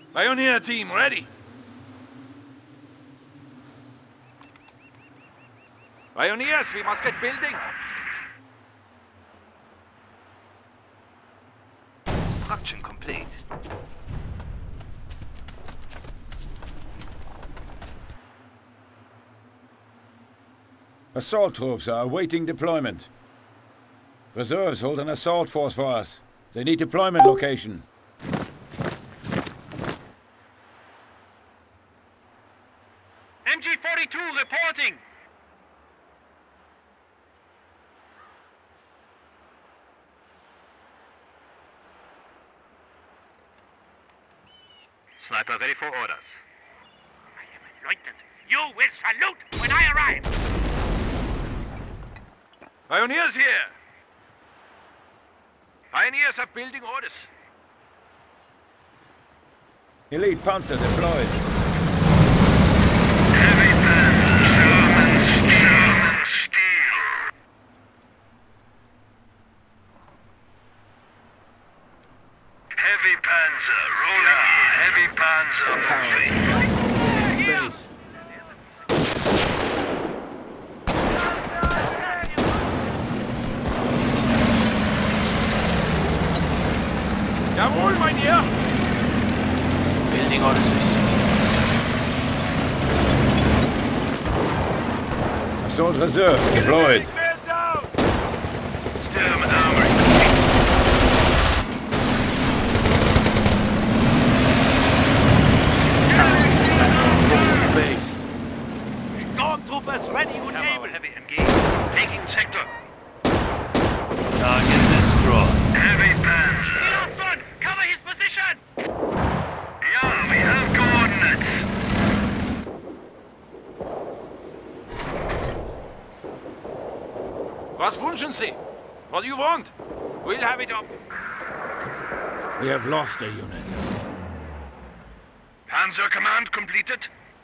Pioneer team, ready. Pioneers, we must get building. Construction complete. Assault troops are awaiting deployment. Reserves hold an assault force for us. They need deployment location. MG-42 reporting! Sniper ready for orders. I am a lieutenant. You will salute when I arrive! Pioneers here! Pioneers have building orders. Elite Panzer deployed. Heavy Panzer, German steel. Heavy Panzer, rolling in. Heavy Panzer, moving. Base. Jawohl, mein Herr! Building orders received. Assault reserve deployed. Sturm armory. Base. Stormtroopers ready and able. Heavy engaged. Taking sector. Target destroyed. Heavy Panzer. The last one! Cover his position! Yeah, we have coordinates. Was wünschen Sie? What do you want? We'll have it up. We have lost a unit. Panzer command completed.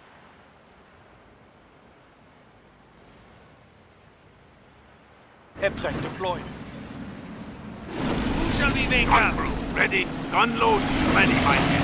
F-track deployed. Who shall we make up? Ready. Gun load. Ready, my men.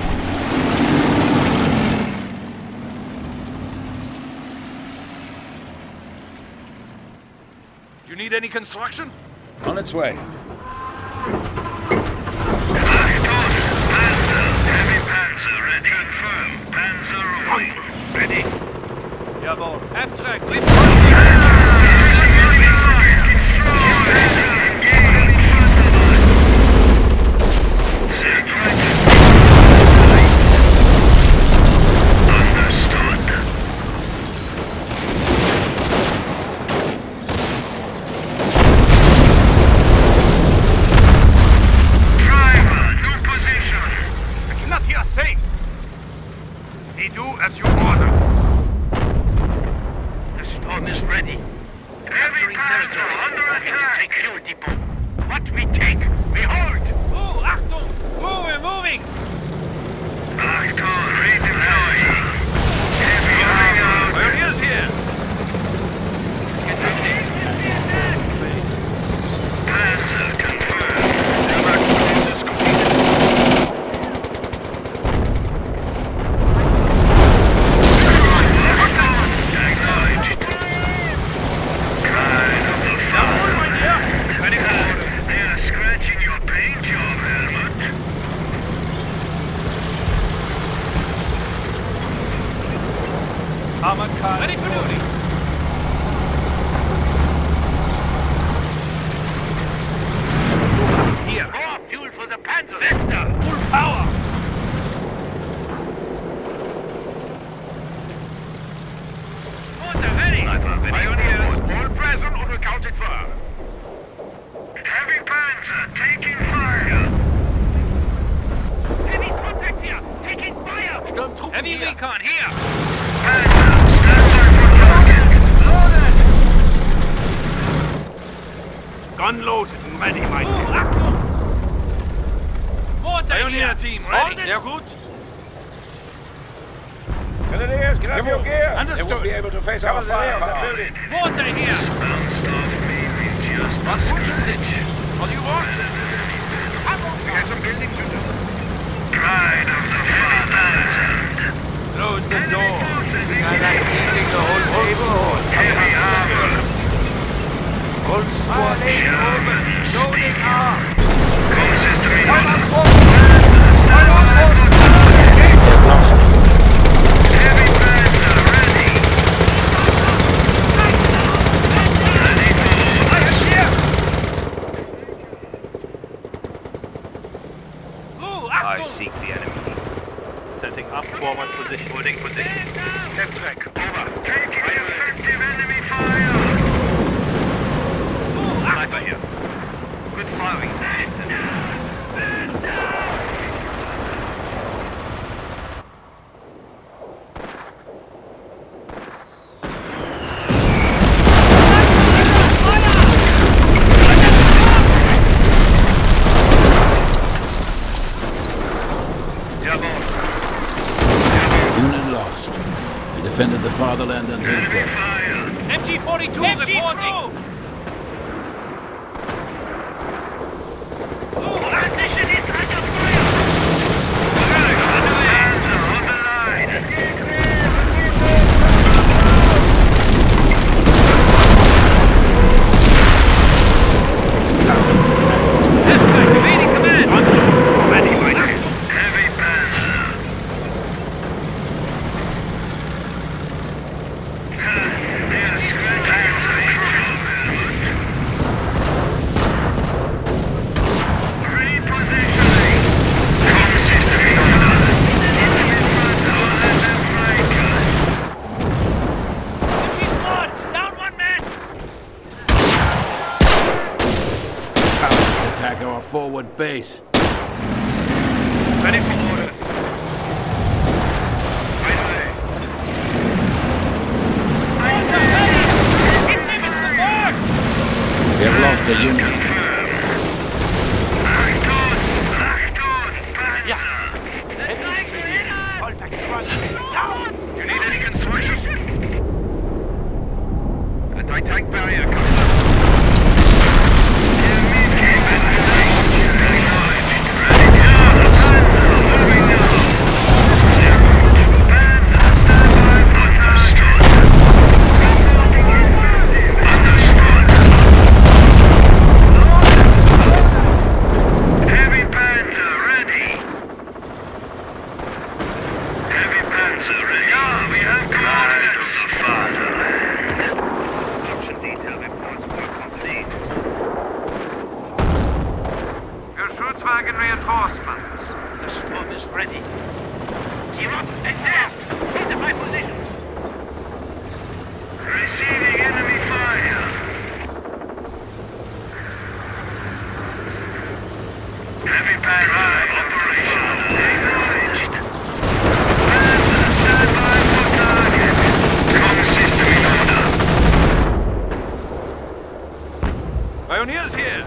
Do you need any construction? On its way. Heavy Panzer ready. Confirm. Panzer rolling. Ready. Jawohl. F-track Armored car ready for duty. Here. More fuel for the Panzer. Vesta! Full power! Mortar ready. Pioneers, all present or accounted for. Heavy Panzer taking fire. Heavy contact here! Taking fire! Sturmtruppen Heavy here. recon here! Panzer, stand by for target. Loaded! Gun loaded and ready, my Oh, men. Achtung! Mortar Pioneer here! team, Hold ready. it. Sehr gut. Grenadiers, grab your gear. They Understood. won't be able to face our firepower. Mortar here! Bounced off me with just Was a wünschen Sie? scratch. What do you want? We have some building to do. Pride of the I seek the enemy. Setting up forward position. Holding position. Left over. Taking effective enemy fire! Sniper here. Good firing. Unit lost. They defended the fatherland until death. MG-42 reporting! Position is under fire! Panzer on the line! Remaining command! Heavy panzer! Yes, panzer repositioning! Consisting order! Enemy front orders and flankers! MG squads! Down one man! Powers attack our forward base. Ready for orders. Right away. We have lost a unit. Achtung! Achtung! Panzer! You need any construction? Anti-tank barrier coming up. Heavy panzer ready! Heavy panzer ready! Yeah, we have coordinates! Fatherland! Construction detail reports were complete. Your Schutzwagen reinforcements! The storm is ready. Gear up and down! Into my positions! Receiving enemy fire! Heavy panzer operation acknowledged! Panzer stand by for target! Com system in order! Pioneers here!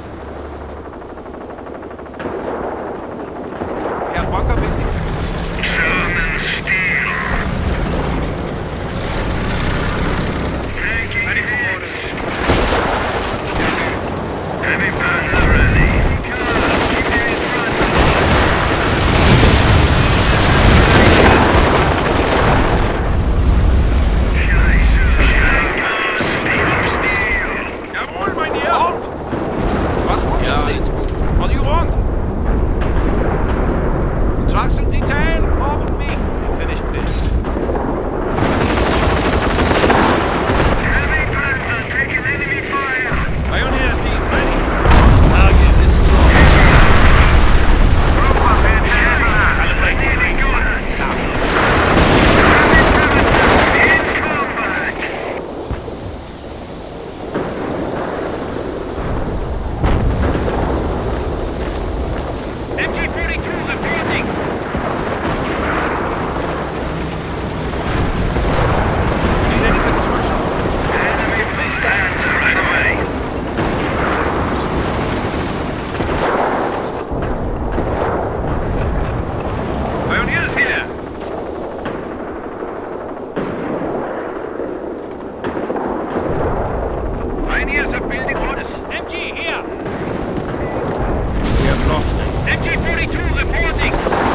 We have bunker building. German steel! Taking hits! Heavy panzer ready! Keep in front! Steel! Jawohl, mein Herr! Halt! Was gut schon sehen? What do you want? Construction detail, forward me. Finished business. Heavy panzer taking enemy fire! Pioneer team ready. Target destroyed. Group up in nearly got us! Heavy panzer in combat! MG-42 reporting! Need any construction? Enemy panzer right away! Pioneers here. Pioneers are building orders. MG here! We have lost it. MG-42 reporting!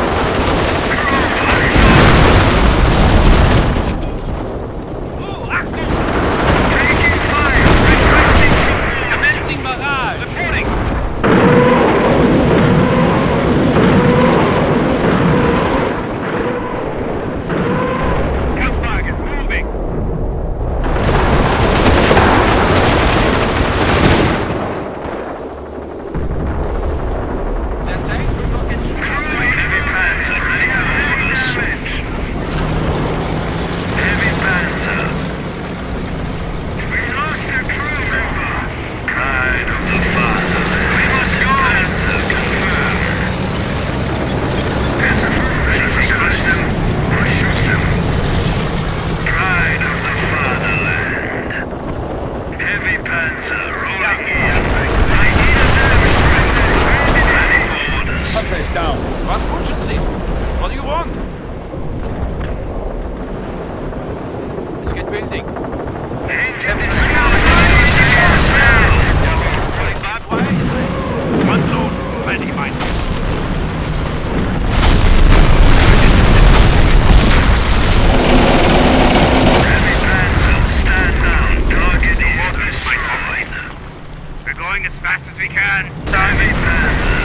Achtung! Taking fire! Requesting support! Commencing barrage! Reporting. Gun target moving. The tanks will not get Heavy Panzer is down. Was wünschen Sie? What do you want? Let's get building. Going that way. Unload. Plenty, mine. Heavy Panzer, stand down. Target is destroyed. We're going as fast as we can. Heavy Panzer.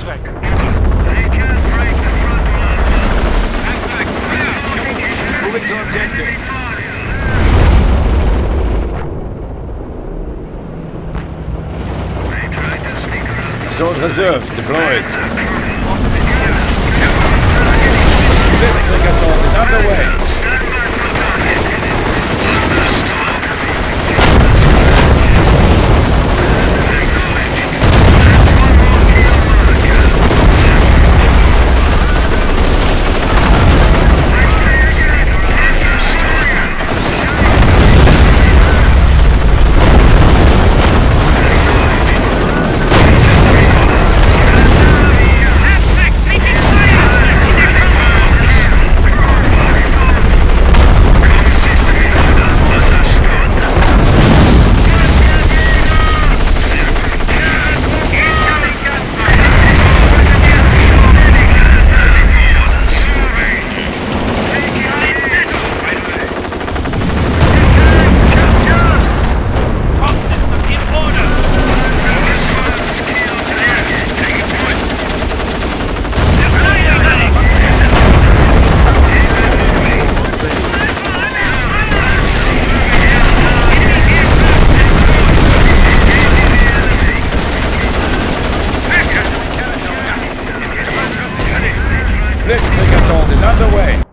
track. They can't break the front line. Moving to objective. They tried to sneak around. Assault reserves deployed. Blitzkrieg assault is underway. Blitzkrieg assault is underway.